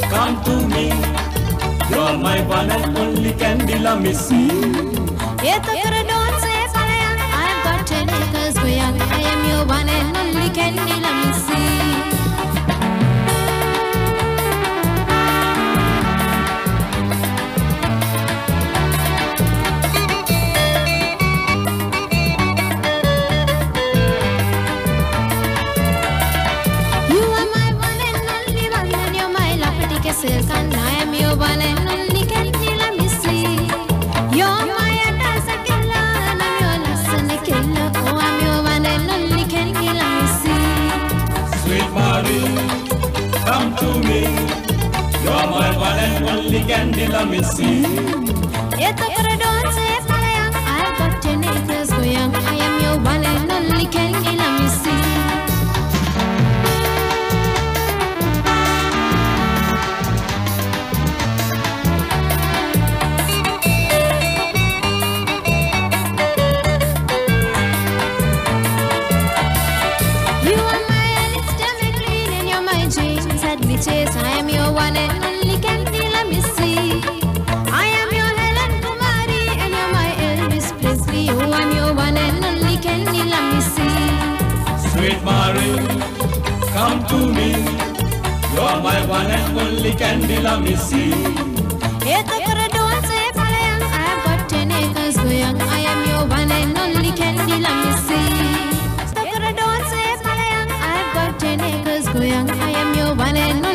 come to me. You're my one and only candy, let me see. Don't say I've got 10 acres going. I am your one and only candy, let me see. And I am your one and only candy, let me see. You're my Adasa killer, and I'm your Lassana killer. Oh, I'm your one and only candy, let me see. Sweet Marie, come to me. You're my one and only candy, let me see. Don't say I've got 10 acres going. I am your one and only candy, let me see. Chase. I am your one and only candy, let me see. I am your Helen Kumari and you're my Elvis Presley. Oh, I'm your one and only candy, let me see. Sweet Marie, come to me. You're my one and only candy, let me see. Don't say I've got 10 acres going. I am your one and only candy, let me see. Don't say I've got 10 acres going. I am your one and only